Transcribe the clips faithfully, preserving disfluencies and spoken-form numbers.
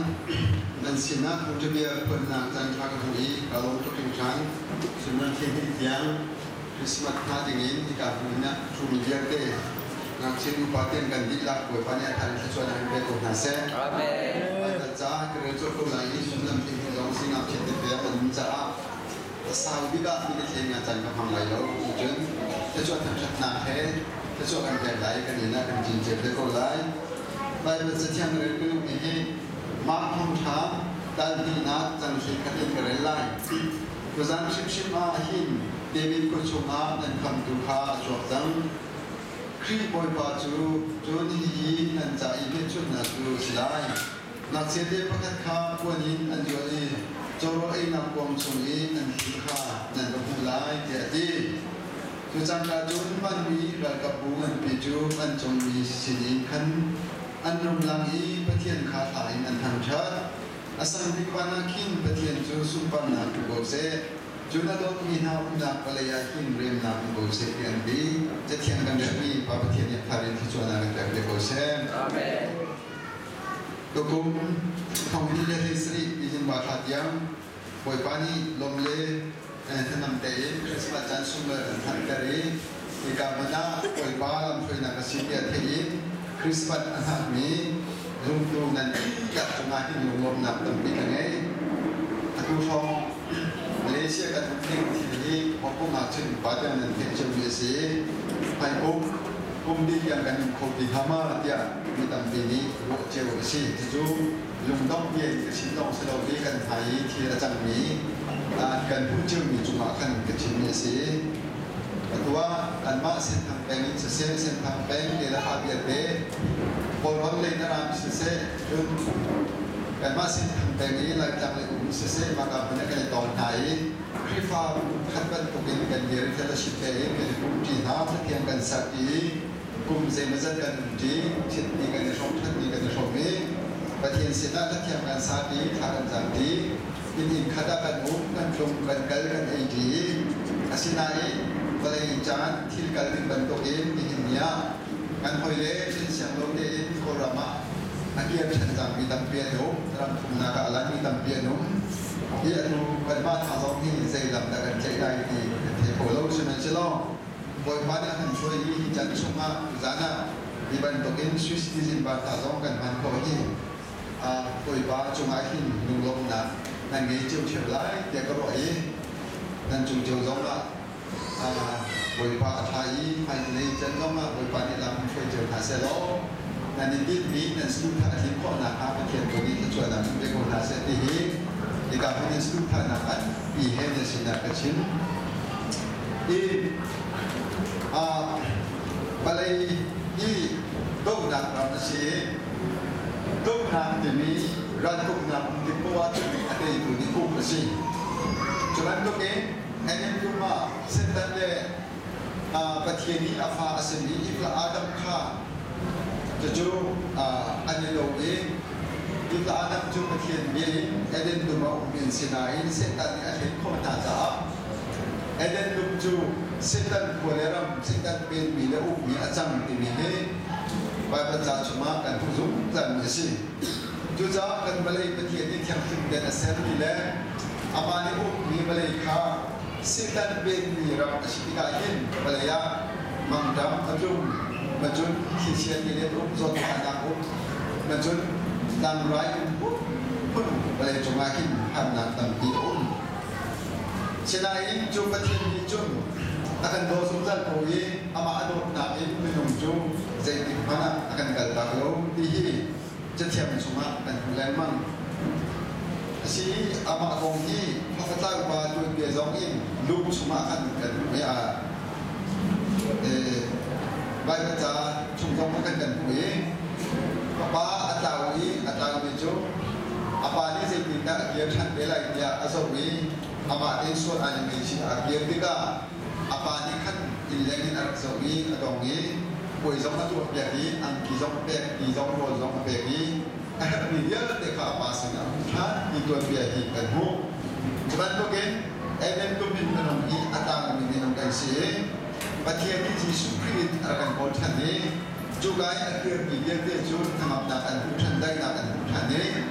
นั่นสินะผมจะเบียร์คนนางจันทร์กับผู้อารมณ์ทุกครั้งส่วนนั้นที่ที่ยังคริสต์มาสท่าอย่างนี้ที่การพูดนะชูมีเบียร์เต้นักเชื่ออุปาเต้นกันดีลักป่วยปัญญาทางที่ชวนให้เป็นคนน่าเสียอาเมนแต่จ้าเกิดจากคนไหนส่วนนั้นที่ที่เราสิ่งที่เดียวมันจะสาวบิดาที่ที่งานจันทร์กับทางไหลเราจนจะชวนทางชัดหน้าเทจะชวนกันแก่ไหลกันนี่นะกันจริงเจ็บได้ก็ไหลไปเป็นเสียงเรื่องนี้ให้มาคงท้าดันดีนัดจังสิกันกันเลยไล่กุศลชิมชิมอาหินเดวิดกุศลอานันคำดุขาจวบจังครีบอยปาจูจูนี่ยีนันจะอีเมชุนนัดดูสิไลนัดเสด็จประคับข้าวันนี้อันจวนจรไอ้นับกองชงอีนันขี้ข้านันกับผู้ไล่เดียดีจุจังกาจูนมันมีระกับบุญปิจูมันจงมีสิริขันอันรุมลังอีปะเทียนคาถาอินันทางชัดอาศัยวิวานาคินปะเทียนจูสุปนาปุโกเซจุนดอกมีนาอุนาปลายาคินเรียมนาปุโกเซเปียนดีจะเทียนกันเดือมีปะปะเทียนยักษ์ทารินที่จวนนากันแต่เด็กโกเซอาเมนตัวกุมของที่เรียกสรีดิจินวาทัดยังป่วยปานีลมเลท่านนำเตยคริสต์มาสจันทร์สุเมอร์ทันกะรีอีกาบนาป่วยปาลำช่วยนักสิเดียเทียคริสต์มาสอาหารนี้ลุงลุงนั้นกัดจงอาที่ลุงลมนับตั้งปีกันไงทุกทองมาเลเซียกับทุกที่ที่นี่พอพวกมาถึงปัจจุบันนั้นเป็นเจ้าเวสีไปปุ๊บปุ๊บดีกันกันโควิดฮามาเดียมีตั้งปีนี้โรคเจ้าเวสีที่จูลุงต้องเย็นกับชิ้นต้องสโลดีกันไทยที่ระจังมีการพูดชื่อมีจุมาขันกับชิ้นเวสีตัวอันมาเส้นทางแปลงเส้นเส้นทางแปลงเดลฮาเบียเต้พอร้อนเลยนะรามเส้นจนอันมาเส้นทางแปลงนี้หลังจากเลยอุ้มเส้นมากับมันก็เลยตอนไหนคริฟ้าขัดกันตกเป็นกันเดียร์ที่เราชิดเต้เป็นกลุ่มจีน่าที่เทียงกันสักทีกลุ่มเซมซันกันจีชิดมีกันในช่องชิดมีกันในช่องนี้ประเทศเซนาที่เทียงกันสักทีทางกันสักทีอินอินขัดกันอุ้มกันชมกันกันกันไอจีอาศินัยบริจาคที่การดึงบรรทุกเองที่หินยาการหอยเล่เช่นเสียงลมเดินโครามานักเรียนชั้นจำมีตั้งเปียโนรำทุนนักอะไรมีตั้งเปียโนที่อนุบันมาทางสองที่ใจลำดักันใจได้ที่เทโพโลชนันเชลล์บอยบ้านนั้นช่วยยี่จันทร์ชมาจานะที่บรรทุกเองสวิสที่จินบาทางสองกันมันก็ยี่บอยบ้านจงอาหินลุงลมนะนั่นไงเจ้าเชี่ยวไล่เด็กก็รอยนั่นจุงเจ้าจงละบริบาไทยภายในจันทร์มาบริบาในลำช่วยเจอหาเซลล์นั่นในดินนี้นั่นสุดท้ายที่ข้อหน้าพระประเทศตัวนี้ที่ช่วยนำเป็นคนหาเซลล์ที่ในการเป็นสุดท้ายนั้นปีให้ในสิ่งนั้นกระชิ้นอีอ่าบาลียี่ต้มน้ำเราเสียต้มน้ำที่มีรันต้มน้ำที่พวกที่มีอะไรอยู่ในกุ้งเสียฉะนั้นตัวเองอันนี้คือว่าเส้นตันเลยประเทศนี้อาฟาอาเซนีอีกละอาดัมข้าจะจูอันนี้เราเองอีกละอาดัมจูประเทศนี้เอเดนดูมาอุบินสินาอินเส้นตันนี้อาเห็นข้อตาจ้าเอเดนดูจูเส้นตันควรรำเส้นตันเป็นมีและอุบมีอาจังที่มีให้ไปประจาชมากันผู้สูงจันมีสิจูจ้ากันมาเลยประเทศนี้ที่ทำเป็นเส้นนี้แหละอามานี่อุบมีมาเลยข้าสิ่งนั้นเป็นมีเราสิทธิการยินภรรยามังดำมาจุ่มมาจุ่มขี้เชียนกิเลสอุ้มจนผ่านดังอุ้มมาจุ่มดังไรอุ้มพุ่งภรรยาจงอาคินผ่านดังดังปีอุ้มเช่นนั้นจุ่มประเทศนี้จุ่มอาการโดนสมจันโอ้ยอามาอดนนาอินเป็นนุ่มจุ่มใจติดพันอาการกัดตาโลที่จะเทียมสมะกันแรงมั่งsi amak kong ni pakatag ba tuan dia zong in lu sumakan kan ya eh bai baca chung zong makan kan pui apa atau ni atau ni jo apa ni saya tindak dia kan belai dia asal ni amak ni suat ani ni si dia tiga apa ni kan ilangin asal ni atau ni pui zong tu biar ni angki zong biar ni zong ro zong biar niมีเยอะแต่ข้าพาสนาท่านมีตัวเบียหิกันหูฉะนั้นก็เกินเอเดนตุมินขนมอีอัตตามีขนมกันเสียประเทศที่ที่สุขีดอาการโกรธท่านนี้จูไกอาเกียร์มีเยอะเยอะจูทำนักอันผู้ท่านได้นักอันผู้ท่านนี้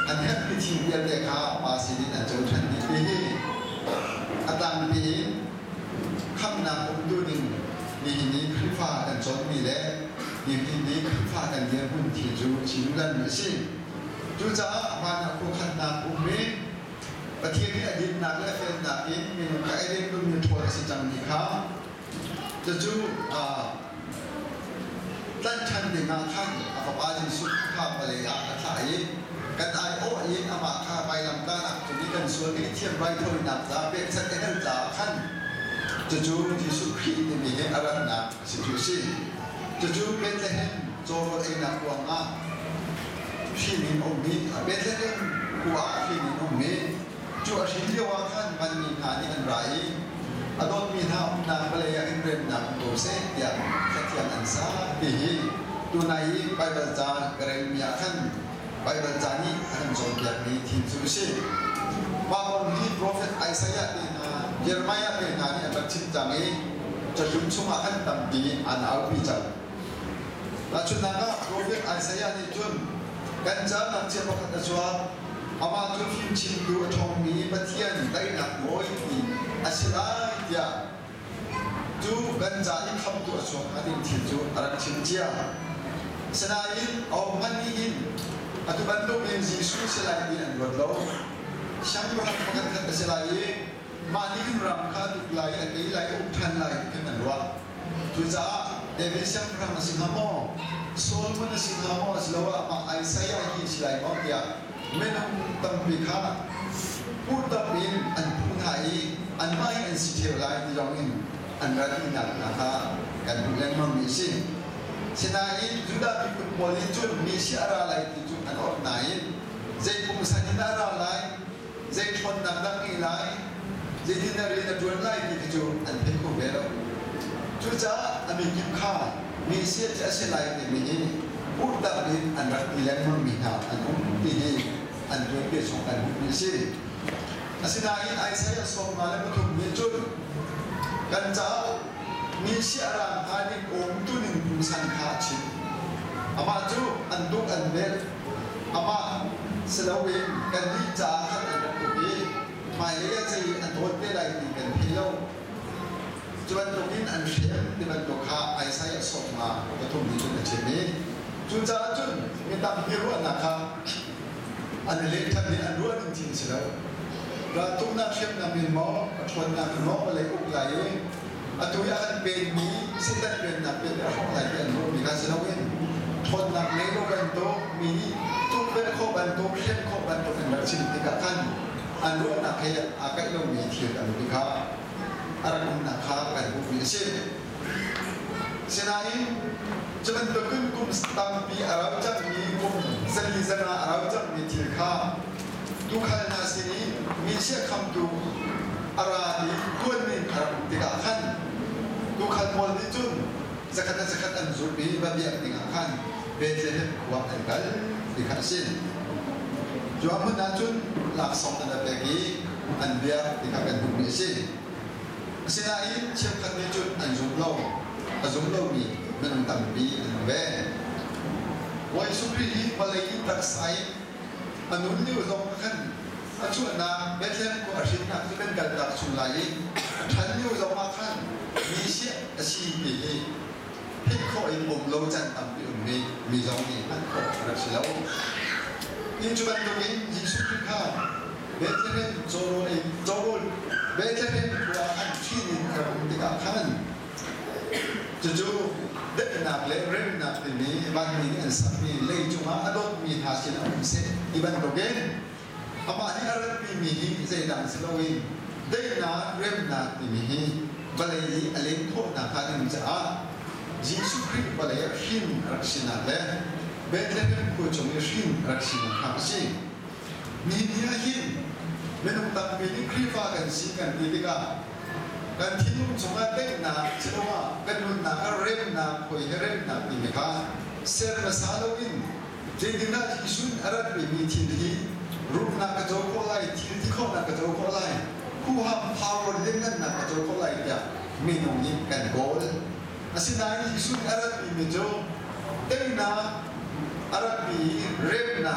อันนี้พิธีเดียร์เด็กข้ามาสิรินันโจทันดีปีอาตามปีคำนามผมดูดิมีนี้คลิฟ้ากันจนมีแล้วมีที่นี้คลิฟ้ากันเดียร์หุ่นที่จูชิมกันไม่ใช่จูจ้าวันนักผู้ขันนามผมมีประเทศนี้อดีตนักและเป็นนักเองมีใครเล่นก็มีทัวร์สิจังนี่ครับจะจูอ่าตั้งชันดีงาขันอาภาจิสุขภาพอะไรอย่างนั้นใช่กันไอโอยินอามาข้าไปลำตาหนักจุดนี้กันส่วนนี้เทียมไรเท่านับจ้าเป็นสักแค่จ้าขันจะจูที่สุขีนี่มีเหตุอะไรนักสิจุสิจะจูเป็นเรื่องโจรเองนักวางอ่ะที่มีองค์นี้เป็นเรื่องหัวที่มีองค์นี้จูอาชีพเดียวกันมันมีหาที่อันไรอดมีท่านักเลยอินเดียนักโตเสียอย่างสักอย่างอันซาบีดูในไปบรรจาเกรงมีขันไปบรรจานี้ขันโจมอย่างนี้ทีมจูสิว่าคนนี้โปรเฟตไอซายะเองนะเยอรมนีเองนะนี่อันชิดจังเองจะยุ่งชุ่มขันตั้มดีอันเอาพิจารแล้วชุดนั้นก็โปรเฟตไอซายะนี่จุนกันจ้านักเชื่อว่ากันชัวอามาจุนฟิมชิมดูทองมีปะเทียนได้หนักโวยดีอาศิลาเดียจูกันจ้าอีกคำตัวชัวอันนี้ทีมจูอารักชิมเจียสนายเอามันนี่อัตุบันโตเอ็นซีสูเสลายอันรถโลช่างอยู่หันมากันกันเสลายมานี่ขึ้นรำคาตุลายอันนี้ลายอุทันลายขึ้นนั่นว่าทุจ้าเดวิสังพระมาสิงหามอโซลมันสิงหามอสโลว่ามาไอซายาฮิสลายบอกยาเมนุตัมปิคาพูดตับบินอันพูดไทยอันไม่อันสิเทียวลายที่เราเห็นอันรักที่หนักนะคะกันดูแลมันมีสิ่งฉะนั้นจุดดับที่คุณบริจุดมีสิ่งอะไรที่จุดอันออกไหนใจผมสันนิษฐานอะไรใจชนดังดังอีไรใจที่นั่นเรียนจวนไล่ที่จุดอันเป็นคู่เบลจุดจ้าอันมีกิมข้ามีเสียจะเสียไรที่มีพูดดับบินอันรักที่แรงมันมีหาอันอุ้มที่นี่อันด้วยเกี่ยวกับอันมีสิ่งฉะนั้นไอ้สายส่งมาแล้วก็ถูกมีจุดกันจ้ามีเชื่อรังหาดิองตุนินบุษานขาชินอามาจูอันดุอันเบลอามาสลาวินกันดีจ้าขันอันตุบีหมายเลขใจอันโทษได้ไรดีกันพิโลจวนตรงนี้อันเชียนที่มันตกขาไอ้สายส่งมาก็ถูกมีจุดเช่นนี้จุดจ้าจุดมีตามพิรุณนะครับอันเล็กทันนี้อันรู้จริงๆสิแล้วเราตุ้งนักเชียนนำมีหมอชวนนักหมออะไรอุกไหลอัตุยากันเป็นมีสิ่งที่เป็นนักเป็นอะไรอะไรเป็นรู้มีการเสนอเองทนนักในโลกเป็นโตมีทุกเป็นข้อเป็นโตเช่นข้อเป็นโตเป็นแบบสิ่งที่กับท่านอันรู้นักให้อาการเรามีเทียบกันดีครับอะไรกันนักข้ากันบุญเช่นเช่นนั้นจะเป็นตัวขึ้นกลุ่มสตัมปีอะไรจะมีกลุ่มเซลิซนาอะไรจะมีเทียบข้าทุกขณะสิ่งนี้มีเชื่อคำดูอะไรตัวนี้ครับที่กับท่านทุกขันมลนิจุนสักขันสักขันอันสุดนี้แบบอย่างที่กับท่านเป็นเรื่องความอันกันที่ขันสิ้นจวบมันนั้นจุนหลักสองอันแบบนี้อันเดียที่กับกันบุญสิ้นสิ่งนี้เชื่อขันนิจุนอันสุดโลอันสุดโลมีมันตั้งปีอันเว้วัยสุขรีมาเลยตักใส่อันนู้นนี่ว่าต้องขันอันช่วยนะเบสเล่นกูอาชีพนักที่เป็นการดักสุนัยทันยูจะมาขันมีเชี่ยอาชีพนี้พิษข้ออินบุมโลจันตั้มปีอุ่นมีมีจงมีอันข้อรักษาแล้วยิ่งจุดตรงนี้ยิ่งสุขข้าเบสเล่นโจโรเองโจโรเบสเล่นกูอาขันที่นี่กระผมติดกับขันจู่จู่เด็กนักเล่นเล่นนักที่นี้บางทีอันสักมีเล่จุมาอดอมีหาสิ่งอันเสียอีบันโตเกนอามาที่อารักมีมีใจดังสโลวินเด็กนักเล่นนักที่มีบาลีอเล็กโคนักขันจะอาจิสุคริบาลีหินรักษณะเล่เบลเล่นกูจงหินรักษณะข้าศึกมีเนียหินเมื่อตั้งปีนี้คริฟ้ากันสิกันดีดีกันกันที่นุ่งสมัยเด็กนักเชื่อว่ากันนุ่งนักเล่นนักคุยเล่นนักที่มีข้าเซอร์มาซาโลวินเจดินาที่สุนอารักมีที่นี้รูปนักกระโจกไล่ที่ที่เขานักกระโจกไล่ผู้ห้ามพาวเล่นนั่นนักกระโจกไล่เนี่ยมีน้องยิ้มกันโกลอาศัยนั้นที่สุดอารักมีเมโจเต็มนาอารักมีเร็บนาอ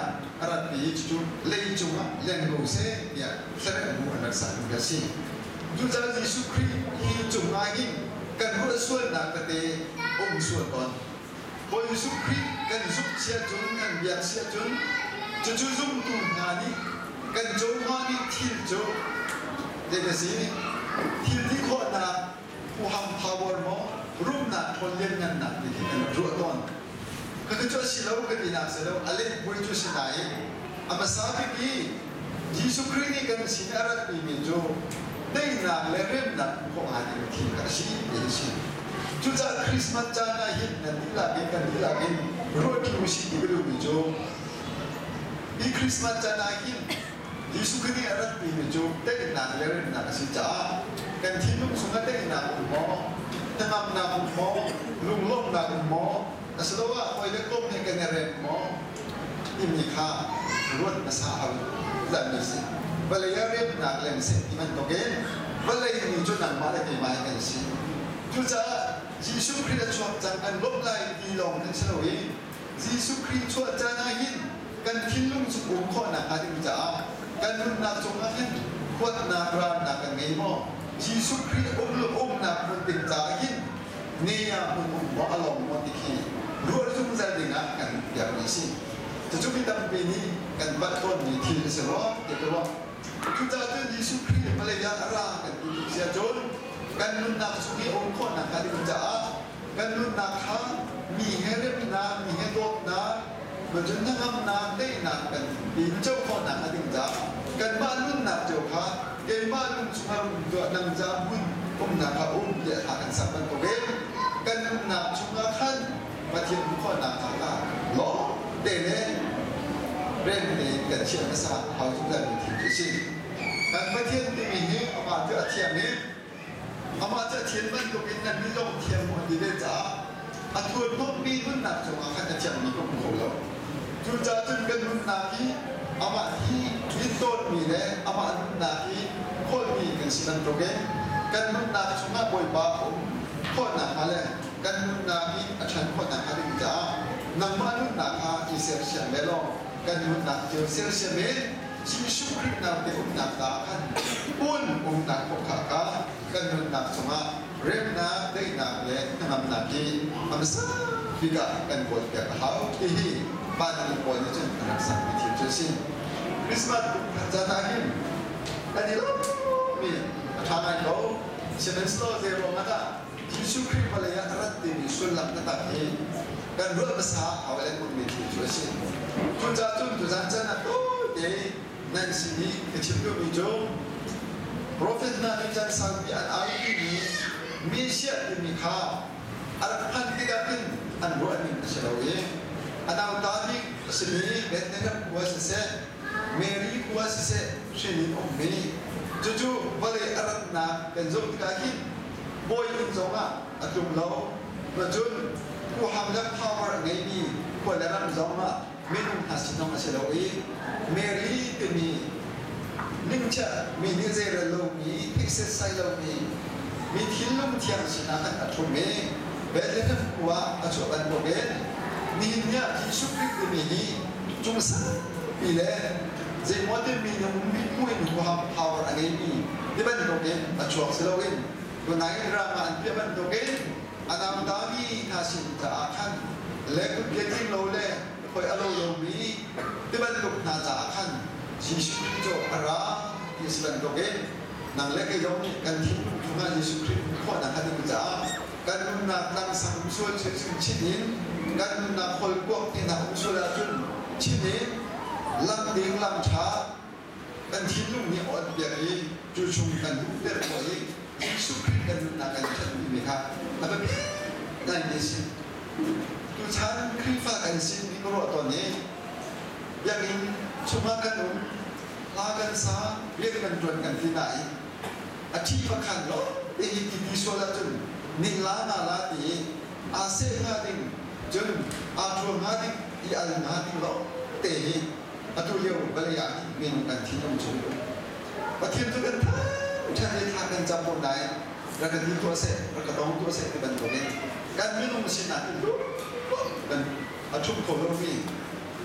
อารัตปีจุดเลี้ยจุงอ่ะเลี้ยงดูเสียเนี่ยแสดงมุขนักษาหนึ่งกันสิจุดจากยิสุคริสต์ที่จุงอาหิมกันรู้ส่วนนักเตะองค์ส่วนตนพอยิสุคริสต์กันสุขเสียจุนกันเบียดเสียจุนจุดจุดจุ่มตุนงานี้กันโจงานี้ทิลโจเด็กสิทิลที่โคตรนะผู้ทำพาวเวอร์มอรูปหนักคนเลี้ยงงานหนักที่กันรู้ตนก็คือจุดสิเราก็ดีนักเสียแล้วอะไรบริจุดสิไหนอามาสาบิกียิสุคริสต์นี่กันสิอารัตปีมิโจได้หนักและเริ่มหนักของอาดิทีกันสิเอชิจุดจากคริสต์มาสจานาหินนั่นนี่ละเป็นกันนี่ละเป็นรู้ที่มุสิที่บริมิโจอีคริสต์มาสจานาหินยิสุคริสต์อารัตปีมิโจได้หนักและเริ่มหนักสิจ้ากันที่ลุงสุนัขได้หนักหมอถ้านำหนักหมอลุงล้มหนักหมอแต่สุดว่าคอยเล็กล้มให้กันเรียนหมอที่มีค่ารวดมาสาหัสและมีสิเวลาเรียนหนักเรียนสิที่มันตกเองเวลามีจุดหนักมาได้กี่ไม้กันสิจุดจะยิสุคริสต์ชวนจังกันลบไล่ดีลงกันเฉลยยิสุคริสต์ชวนจานาหินกันทิ้งลุงสุขุมข้อหนักอะไรจ้ากันรุ่นนักจงอาหินขวดนักรานักกันไงมั่งยิสุคริสต์อุ้มลูกอุ้มนักคนติดจาหินเนี่ยมันอุ้มว่าอารมณ์มันติดขี้รู้ว่าจุ่มใจดึงอ่ะกันอย่างนี้สิจะจุ่มที่ตั้งปีนี้กันบัดต้นมีทีเสียว่าเดี๋ยวว่าทุกเจ้าเจ้ายิสุคริสต์มาเลยยังอะไรกันอีกเสียจนกันนุ่นนักสุขีองค์คนนักการดิจ้ากันนุ่นนักข้ามีเฮเรมนามีเฮโดนาเหมือนจนทั้งอำนาจได้นักกันปีเจ้าคนนักการดิจ้ากันบ้านนุ่นนักเจ้าข้าเกี่ยบ้านนุ่นสุขารุ่งตัวนังจาบุญองค์นักข้าองค์เดียหากันสับกันตัวเองกันนุ่นนักสุขาขันมาเทียมข้อนักข้าล้อเด่นเลยเรื่องนี้กันเชื่อภาษาเขาทุกอย่างมีที่จริงกันมาเทียมที่มีนี้เอามาเจอเทียมนี้เอามาเจอเทียมมันตัวเป็นนั้นมีลงเทียมมันดีเลยจ้าอันตัวนุ่นมีนุ่นนักสุขาขันจะเทียมมีก็คงแล้วจุดจ้าจุดกันนุ่นนักที่เอามาที่วิโต้มีเลยเอามานุ่นนักที่คนมีกันสิมันตัวเองกันนุ่นนักสุขาบ่อยบ้าผมคนนักอะไรกันนุ่นนักที่อาจารย์คนนักอะไรจ้านังมานุ่นนักฮะที่เสียเสียเมลองกันนุ่นนักเจอเสียเสียเมลชีชุคริตนักเด็กนักตาขันปุ่นอุ้มนักพกขากากันนุ่นนักสมาเริ่มนักได้นักเล็กทำนักที่ทำซาฟิกากันบทแบบเขาที่บ้านมีคนจนนักสังวิธีจุดสิ้นคริสต์มาสจะนาหินอันนี้ลูกมีทางนั้นเขาเชนสโตเซโรมาตาชีชุคริตมาเลยอารัตติมีสุลักนักที่กันรู้ภาษาเอาไว้คนมีที่จุดสิ้นจุดจ้าจุดจุดจันจันนะโต้เดี๋ยวนั่นสินี่ก็ชิบุมิโจโปรเฟสนามิจันสังวิอันอายุนี้มีเสียที่มีค่าอันพันที่กันเป็นอันรู้อันนี้เฉลยอันเอาตาดิสินี่เบนเนอร์กัวสิเซเมรี่กัวสิเซสินี่อมมีจู่ๆวันเลยอารัตนาเป็นจงที่กันบอยอินจงอ่ะอันจุ่มเราประจุนผู้ทำและพาวเวอร์ไงมีคนละรำจงอ่ะไม่ต้องหาสิ่งนั้นเฉลยเมรี่ที่มีนิ่งเชื่อมีนิเซอร์ลมีพิเศษไซลมีมีทิ้งลงเทียงสินะกันอัฐเมเบลเลนกัวอัฐบันโบเบนนี่เนี่ยที่สุดที่มีนี่จุ่มสักปีเล่เจมอดมีน้องมีผู้หญิงผู้ทำพาวเวอร์ไงมีที่บันโบเบนอัฐเซลวินตัวไหนรามันที่บันโบเบนอันนั้นดามีท่าสินจะอาคันเล็กเล็กที่เราเล่คอยอารมณ์เรามีที่บันลุกน่าจะอาคันชิชุคริโจอาราที่สบันโตเกนนั่งเล็กยงกันทิ้งทุกงานชิชุคริข้อนักขัดกุจากันนุ่นนักนั่งสังส่วนชิชิชินินกันนุ่นนักคนพวกที่นักส่วนจุนชินินลำดิ้งลำช้ากันทิ้งลุงนี่อ่อนเบียร์นี้จู่ชุมกันลุกเดือดบ่อยชิชุคริกันนุ่นนักกันชัดมีไหมครับแล้วแบบนั่นนี่สิทุกชั้นคริฟ้ากันสินี่ก็รอตอนนี้อย่างนี้ชุมากันนุ่มลากันซาเรียกกันจวนกันที่ไหนอาชีพขันโลเอฮิติพิโซลาจุนนิลานาลาตีอาเซงาดิงจุนอาทรวงาดิงอีอัลงาดิงโลเตหิอาตุเลียวบริยาเมนุกันที่น้ำจุนประเทศตัวกันทั้งชาติทางกันจำบนไหนแล้วกันที่ตัวเสร็จแล้วก็ต้องตัวเสร็จที่บรรทุกนี้การมินุมสินาที่รู้กันอาชุมโคโลมีก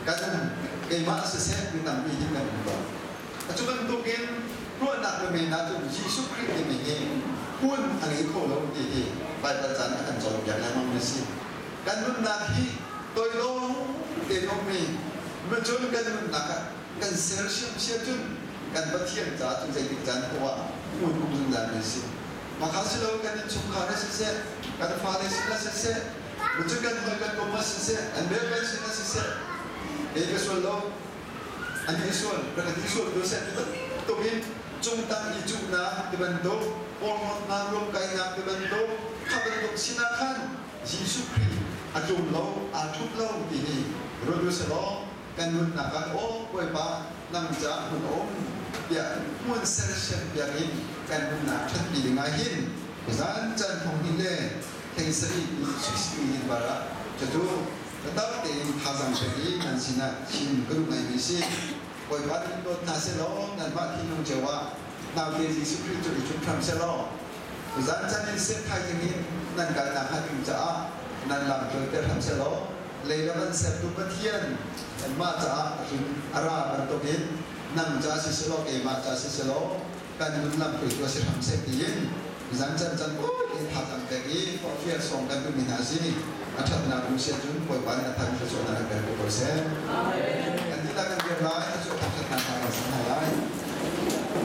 กันเกมาเสียเป็นตามปีที่กันก่อนปัจจุบันตัวเกณฑ์รู้นักเรียนนักจุดยิสุคริสต์ในเองพูดอะไรโคโลดีดีไปประจันกันจบอย่างนั้นมันไม่สิ้นการรุ่นนักที่ตัวโลเดนอมีมันจนกันรุ่นนักกันเซลเซียมเสียจนกันบัดเทียนจ่าจนใจติดจันเพราะว่าพูดรุ่นนั้นไม่สิ้นมาข้าศึกเรากันชุกขาได้เสียกันฟ้าได้เสียเสียมันจนกันหัวกันกบมาเสียอันเบลกันเสียเสียเอกส่วนเราอันนี้ส่วนเป็นที่ส่วนดูเสร็จตัวนี้จงตั้งอิจุนาที่บรรทุกปอมนารวมกันนาที่บรรทุกข้าบรรทุกสินาขันยิสุครีอาจุมเราอาทุบเราที่นี่รู้ดูเสร็จแล้วกันมุ่งนักการโอ้ไว้บ้านำจากมุ่งโอ้อย่ามุ่งเสร็จเสร็จอย่างนี้กันมุ่งนักทัดปีง่ายหินเพราะฉะนั้นจันทร์ของที่เล่เทงสรีสุขสีหินบาระจะดูแต่ตั้งแต่ทางสังเกตนั้นสินะชินกลุ่มในมิสิปล่อยวัดรถนาเซโลนั่นว่าที่นุ่งเจว่านาเดจิสุคริจุจุทำเซโลอุจารย์จันทร์เส้นไทยอย่างนี้นั่นการนาคาดิมจ้านั่นหลังเกิดแต่ทำเซโลเลยแล้วมันเสพตุปเทียนนั่นมาจ้าจุนอาราบันตุกินนั่งจ้าสิเซโลเอมาจ้าสิเซโลการนุ่งลำเกิดตัวสิทำเสพตีนอุจารย์จันทร์จันทร์โอ้ยทำตั้งแต่กี้พอเฟียส่งกันเป็นมินาซีอาจารย์นาบุเสียจุนป่วยวันอาทางส่วนนั้นเป็นผู้ป่วยเสียอันนี้เราเป็นเรื่องร้ายส่วนทางการทางสังหาร